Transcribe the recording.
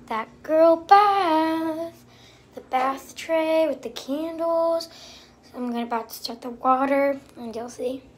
that girl bath. The bath tray with the candles. So I'm about to start the water and you'll see.